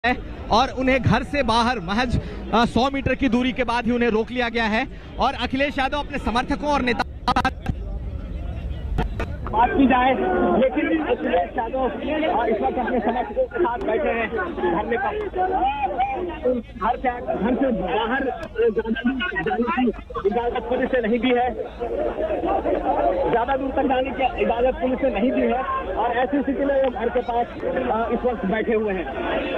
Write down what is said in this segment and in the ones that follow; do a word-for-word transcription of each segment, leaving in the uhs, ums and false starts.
और उन्हें घर से बाहर महज सौ मीटर की दूरी के बाद ही उन्हें रोक लिया गया है। और अखिलेश यादव अपने समर्थकों और नेता बात की जाए, लेकिन अखिलेश यादव इस वक्त अपने समर्थकों के साथ बैठे हैं धरने पर। घर से घर से बाहर जाने की इजाजत पुलिस से नहीं दी है, ज्यादा दूर तक जाने की इजाजत पुलिस से नहीं दी है और ऐसी स्थिति में वो घर के पास इस वक्त बैठे हुए हैं।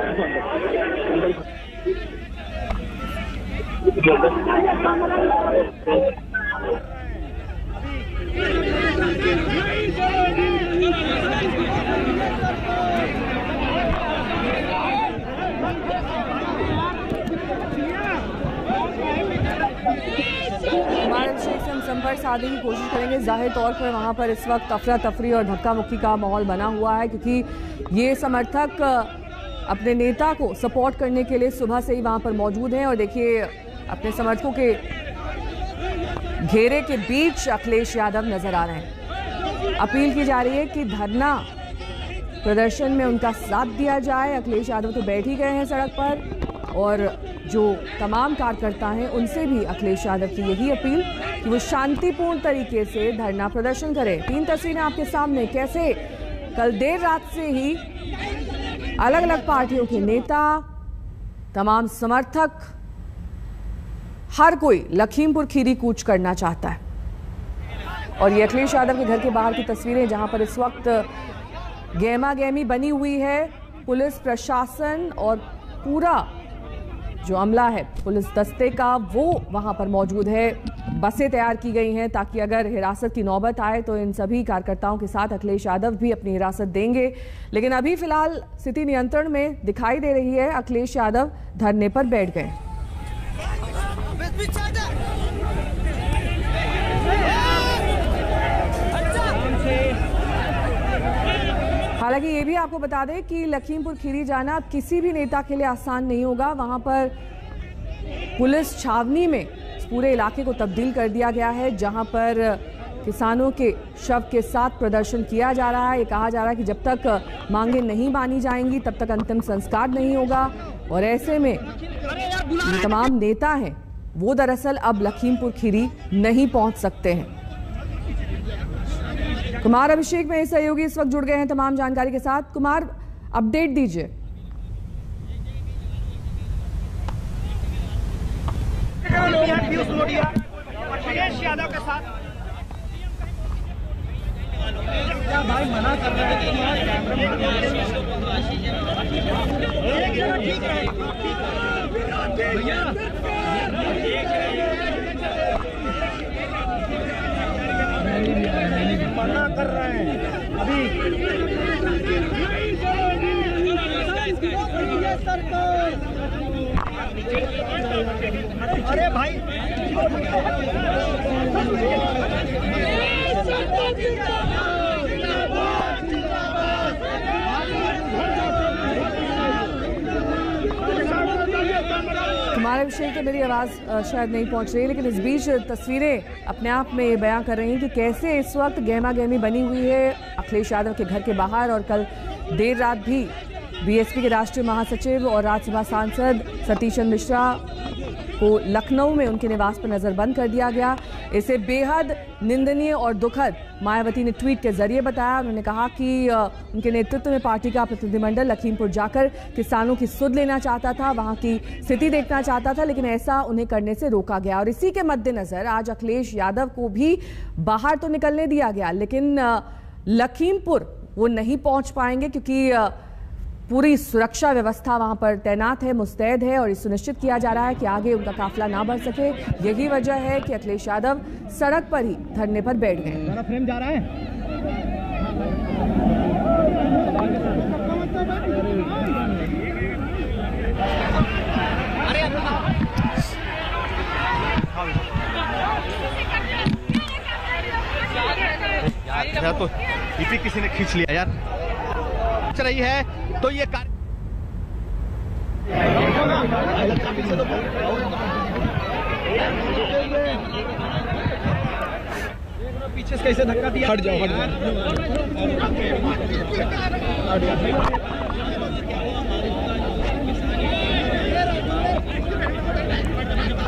हम संपर्क साधने की कोशिश करेंगे। जाहिर तौर पर वहां पर इस वक्त अफरा तफरी और धक्का मुक्की का माहौल बना हुआ है, क्योंकि ये समर्थक अपने नेता को सपोर्ट करने के लिए सुबह से ही वहां पर मौजूद हैं। और देखिए, अपने समर्थकों के घेरे के बीच अखिलेश यादव नजर आ रहे हैं। अपील की जा रही है कि धरना प्रदर्शन में उनका साथ दिया जाए। अखिलेश यादव तो बैठ ही गए हैं सड़क पर और जो तमाम कार्यकर्ता हैं उनसे भी अखिलेश यादव की यही अपील कि वो शांतिपूर्ण तरीके से धरना प्रदर्शन करें। तीन तस्वीरें आपके सामने, कैसे कल देर रात से ही अलग अलग पार्टियों के नेता, तमाम समर्थक, हर कोई लखीमपुर खीरी कूच करना चाहता है। और ये अखिलेश यादव के घर के बाहर की तस्वीरें, जहां पर इस वक्त गहमा गहमी बनी हुई है। पुलिस प्रशासन और पूरा जो अमला है पुलिस दस्ते का, वो वहां पर मौजूद है। बसें तैयार की गई हैं ताकि अगर हिरासत की नौबत आए तो इन सभी कार्यकर्ताओं के साथ अखिलेश यादव भी अपनी हिरासत देंगे। लेकिन अभी फिलहाल स्थिति नियंत्रण में दिखाई दे रही है। अखिलेश यादव धरने पर बैठ गए। हालांकि ये भी आपको बता दें कि लखीमपुर खीरी जाना किसी भी नेता के लिए आसान नहीं होगा। वहां पर पुलिस छावनी में पूरे इलाके को तब्दील कर दिया गया है, जहां पर किसानों के शव के साथ प्रदर्शन किया जा रहा है। ये कहा जा रहा है कि जब तक मांगे नहीं मानी जाएंगी तब तक अंतिम संस्कार नहीं होगा। और ऐसे में जो तमाम नेता हैं वो दरअसल अब लखीमपुर खीरी नहीं पहुंच सकते हैं। कुमार अभिषेक में सहयोगी इस वक्त जुड़ गए हैं तमाम जानकारी के साथ। कुमार, अपडेट दीजिए। अखिलेश यादव के साथ भाई मना कर रहे हैं, मना कर रहे हैं अभी। अरे भाई कुमार अभिषेक, मेरी आवाज़ शायद नहीं पहुंच रही, लेकिन इस बीच तस्वीरें अपने आप में ये बयां कर रही हैं कि कैसे इस वक्त गहमा गहमी बनी हुई है अखिलेश यादव के घर के बाहर। और कल देर रात भी बीएसपी के राष्ट्रीय महासचिव और राज्यसभा सांसद सतीश चंद्र मिश्रा को लखनऊ में उनके निवास पर नजरबंद कर दिया गया। इसे बेहद निंदनीय और दुखद मायावती ने ट्वीट के जरिए बताया। उन्होंने कहा कि उनके नेतृत्व में पार्टी का प्रतिनिधिमंडल लखीमपुर जाकर किसानों की सुध लेना चाहता था, वहां की स्थिति देखना चाहता था, लेकिन ऐसा उन्हें करने से रोका गया। और इसी के मद्देनजर आज अखिलेश यादव को भी बाहर तो निकलने दिया गया, लेकिन लखीमपुर वो नहीं पहुंच पाएंगे क्योंकि पूरी सुरक्षा व्यवस्था वहां पर तैनात है, मुस्तैद है। और ये सुनिश्चित किया जा रहा है कि आगे उनका काफिला ना बढ़ सके। यही वजह है कि अखिलेश यादव सड़क पर ही धरने पर बैठ गए। फ्रेम जा रहा है। यार तो इसी किसी ने खींच लिया यार। चल रही है तो ये कार... पीछे से कैसे धक्का दिया। हट जाओ, हट जाओ।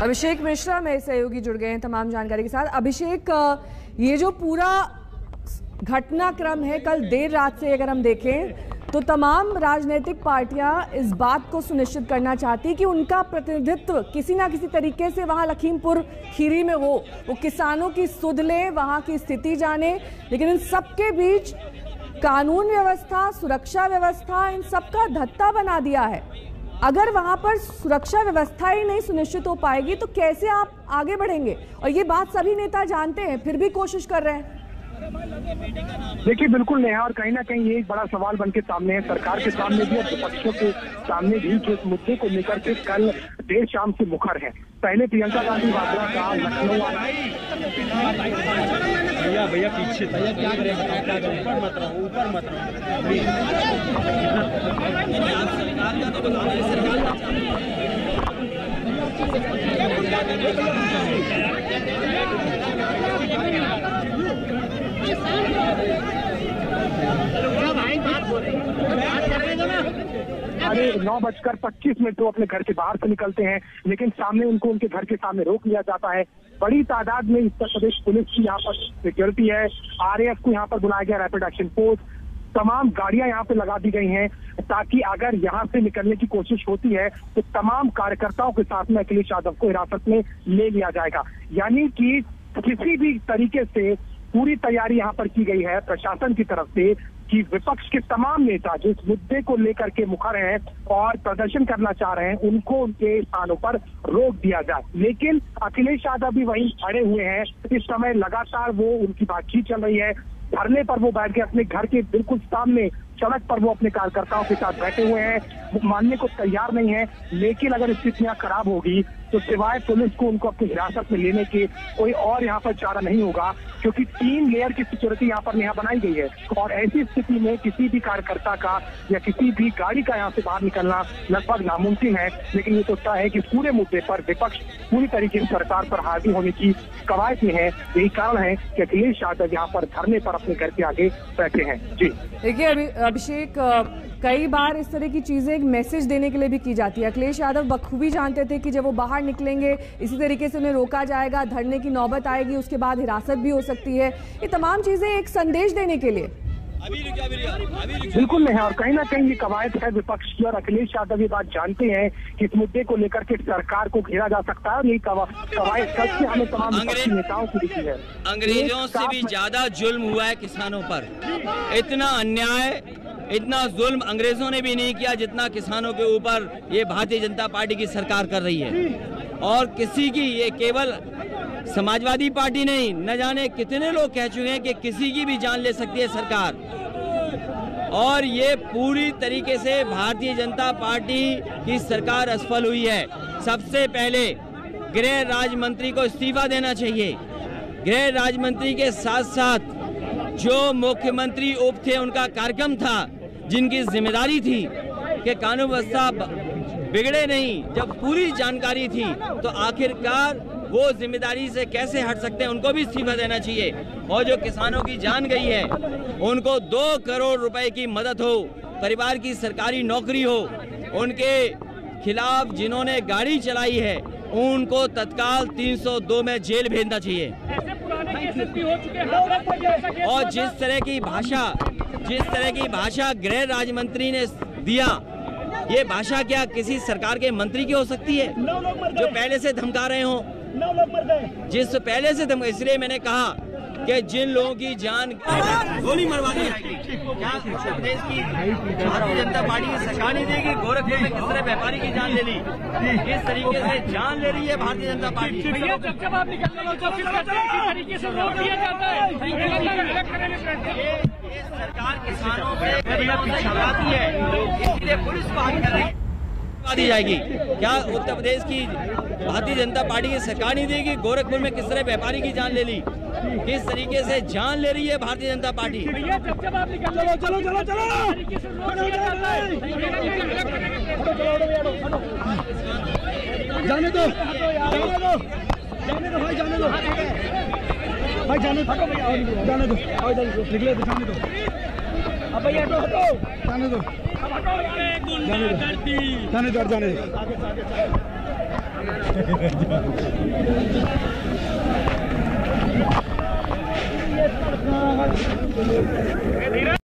अभिषेक मिश्रा मेरे सहयोगी जुड़ गए हैं तमाम जानकारी के साथ। अभिषेक, ये जो पूरा घटनाक्रम है कल देर रात से अगर हम देखें तो तमाम राजनीतिक पार्टियां इस बात को सुनिश्चित करना चाहती कि उनका प्रतिनिधित्व किसी ना किसी तरीके से वहां लखीमपुर खीरी में हो, वो किसानों की सुध ले, वहां की स्थिति जाने। लेकिन इन सबके बीच कानून व्यवस्था, सुरक्षा व्यवस्था, इन सबका धत्ता बना दिया है। अगर वहां पर सुरक्षा व्यवस्था ही नहीं सुनिश्चित हो पाएगी तो कैसे आप आगे बढ़ेंगे? और ये बात सभी नेता जानते हैं, फिर भी कोशिश कर रहे हैं। देखिए बिल्कुल नेहा, और कहीं ना कहीं ये एक बड़ा सवाल बन के सामने है सरकार के सामने भी और विपक्षों के सामने भी, जो इस मुद्दे को लेकर के कल देर शाम से मुखर है। पहले प्रियंका गांधी वाड्रा का लखनऊ भैया भैया पीछे भैया क्या करें ऊपर मत रहो ऊपर मत अरे नौ बजकर पच्चीस मिनट वो अपने घर के बाहर से निकलते हैं, लेकिन सामने उनको उनके घर के सामने रोक लिया जाता है। बड़ी तादाद में उत्तर प्रदेश पुलिस की यहाँ पर सिक्योरिटी है, आरएएफ को यहाँ पर बुलाया गया, रैपिड एक्शन फोर्स, तमाम गाड़ियां यहाँ पे लगा दी गई हैं ताकि अगर यहाँ से निकलने की कोशिश होती है तो तमाम कार्यकर्ताओं के साथ में अखिलेश यादव को हिरासत में ले लिया जाएगा। यानी कि किसी भी तरीके से पूरी तैयारी यहाँ पर की गई है प्रशासन की तरफ से कि विपक्ष के तमाम नेता जो इस मुद्दे को लेकर के मुखर हैं और प्रदर्शन करना चाह रहे हैं उनको उनके स्थानों पर रोक दिया जाए। लेकिन अखिलेश यादव भी वहीं खड़े हुए हैं। इस समय लगातार वो उनकी बातचीत चल रही है, धरने पर वो बैठ के अपने घर के बिल्कुल सामने सड़क पर वो अपने कार्यकर्ताओं के साथ बैठे हुए हैं, वो मानने को तैयार नहीं है। लेकिन अगर स्थितियां खराब होगी तो सिवाय पुलिस को उनको अपनी हिरासत में लेने के कोई और यहाँ पर चारा नहीं होगा, क्योंकि तीन लेयर की सिक्योरिटी यहाँ पर यहाँ बनाई गई है। और ऐसी स्थिति में किसी भी कार्यकर्ता का या किसी भी गाड़ी का यहाँ से बाहर निकलना लगभग नामुमकिन है। लेकिन ये तो तय है कि पूरे मुद्दे पर विपक्ष पूरी तरीके से सरकार पर हावी होने की कवायद में है। यही कारण है कि अखिलेश यादव यहाँ पर धरने पर अपने घर के आगे बैठे हैं। जी देखिए अभी अभिषेक, कई बार इस तरह की चीजें एक मैसेज देने के लिए भी की जाती है। अखिलेश यादव बखूबी जानते थे कि जब वो बाहर निकलेंगे इसी तरीके से उन्हें रोका जाएगा, धरने की नौबत आएगी, उसके बाद हिरासत भी हो सकती है। ये तमाम चीजें एक संदेश देने के लिए बिल्कुल नहीं है। और कहीं ना कहीं ये कवायद है विपक्ष की, और अखिलेश यादव ये बात जानते हैं कि इस मुद्दे को लेकर के सरकार को घेरा जा सकता है। और यही कवायद कल से हमें तमाम विपक्षी नेताओं की दिखी है। अंग्रेजों से भी ज्यादा जुल्म हुआ है किसानों पर। इतना अन्याय, इतना जुल्म अंग्रेजों ने भी नहीं किया जितना किसानों के ऊपर ये भारतीय जनता पार्टी की सरकार कर रही है। और किसी की, ये केवल समाजवादी पार्टी नहीं, न जाने कितने लोग कह चुके हैं कि किसी की भी जान ले सकती है सरकार। और ये पूरी तरीके से भारतीय जनता पार्टी की सरकार असफल हुई है। सबसे पहले गृह राज्य मंत्री को इस्तीफा देना चाहिए। गृह राज्य मंत्री के साथ साथ जो मुख्यमंत्री उप थे उनका कार्यक्रम था, जिनकी जिम्मेदारी थी कि कानून व्यवस्था बिगड़े नहीं, जब पूरी जानकारी थी तो आखिरकार वो जिम्मेदारी से कैसे हट सकते हैं, उनको भी इस्तीफा देना चाहिए। और जो किसानों की जान गई है उनको दो करोड़ रुपए की मदद हो, परिवार की सरकारी नौकरी हो, उनके खिलाफ जिन्होंने गाड़ी चलाई है उनको तत्काल तीन सौ दो में जेल भेजना चाहिए। और जिस तरह की भाषा जिस तरह की भाषा गृह राज्य मंत्री ने दिया, ये भाषा क्या किसी सरकार के मंत्री की हो सकती है जो पहले से धमका रहे हो? जिस पहले से धमका, इसलिए मैंने कहा कि जिन लोगों की जान गोली मरवा दी जाएगी, क्या उत्तर प्रदेश की भारतीय जनता पार्टी की सरकार नहीं देगी? गोरखपुर में किस तरह व्यापारी की जान ले ली, किस तरीके से जान ले रही है भारतीय जनता पार्टी। जब आप निकलते हो तो किस तरीके से रोक दिया जाता है। ये सरकार किसानों से छुड़ाती है, इसलिए पुलिस को हाथ कर रही है दी जाएगी। क्या उत्तर प्रदेश की भारतीय जनता पार्टी की सरकार नहीं देगी? गोरखपुर में किस तरह व्यापारी की जान ले ली, किस तरीके से जान ले रही है भारतीय जनता पार्टी। चलो चलो चलो चलो जाने दो, जाने दो, जाने दो भाई, जाने दो भाई, जाने दो, जाने दो, निकले तो जाने दो। अब भैया हटो, हटो, जाने दो, जाने दो, जाने दो, जाने दो। है।